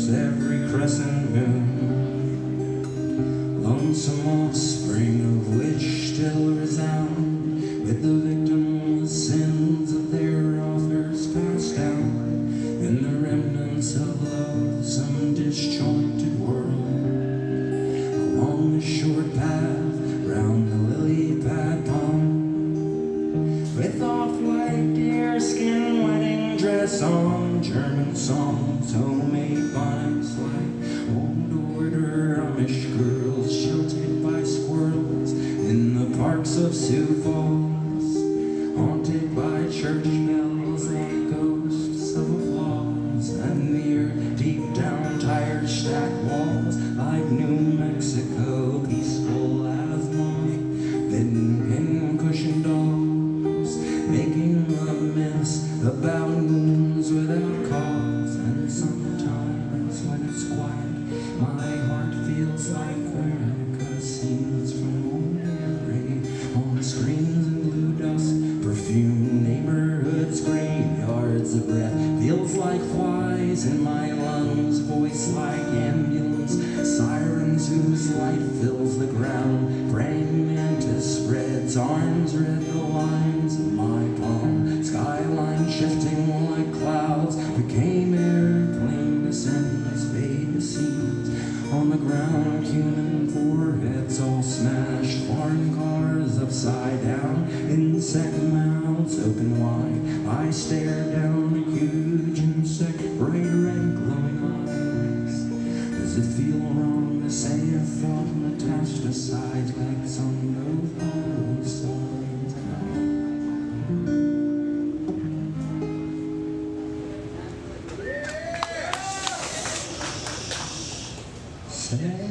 every crescent moon. Lonesome offspring of which still resound with the victims' sins of their authors passed down, and the remnants of loathsome disjointed world. Along the short path round the lily pad pond, with off-white deerskin wedding dress on, German songs, homemade bonnets like old order Amish girls, sheltered by squirrels in the parks of Sioux Falls, haunted by church bells and ghosts of applause, and near deep down tire stack walls like New Mexico, peaceful as morning, bitten pin-cushion dolls, making a mess about moons without cause. And sometimes when it's quiet, my heart feels like America, scenes from old memory on screens in blue dust, perfume neighborhoods, graveyards. The breath feels like flies in my lungs, voice like ambulance sirens whose light fills the ground. Praying mantis spreads arms, read the lines of my palm. Skyline shifting like clouds became airplane descents, fade to scenes on the ground. Human foreheads all smashed, foreign cars upside down, insect mouths open wide. I stare down a huge insect, bright red glowing eyes. Does it feel wrong to say a thought metastasized legs on both sides? Say